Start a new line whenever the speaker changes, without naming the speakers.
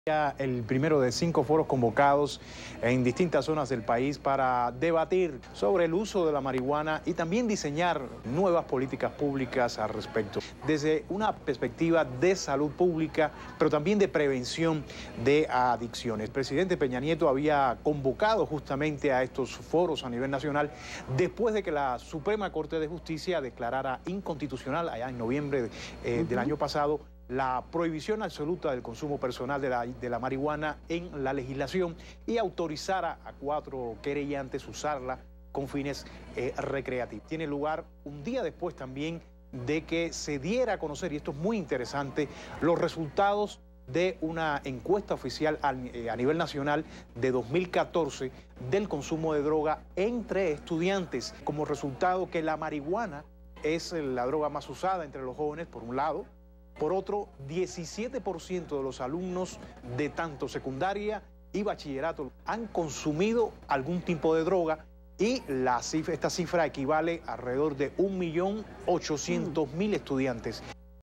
El primero de 5 foros convocados en distintas zonas del país para debatir sobre el uso de la marihuana y también diseñar nuevas políticas públicas al respecto, desde una perspectiva de salud pública, pero también de prevención de adicciones. El presidente Peña Nieto había convocado justamente a estos foros a nivel nacional después de que la Suprema Corte de Justicia declarara inconstitucional allá en noviembre del año pasado la prohibición absoluta del consumo personal de la marihuana en la legislación y autorizara a 4 querellantes usarla con fines recreativos. Tiene lugar un día después también de que se diera a conocer, y esto es muy interesante, los resultados de una encuesta oficial a nivel nacional de 2014 del consumo de droga entre estudiantes, como resultado que la marihuana es la droga más usada entre los jóvenes, por un lado. Por otro, 17% de los alumnos de tanto secundaria y bachillerato han consumido algún tipo de droga y esta cifra equivale a alrededor de 1.800.000 estudiantes.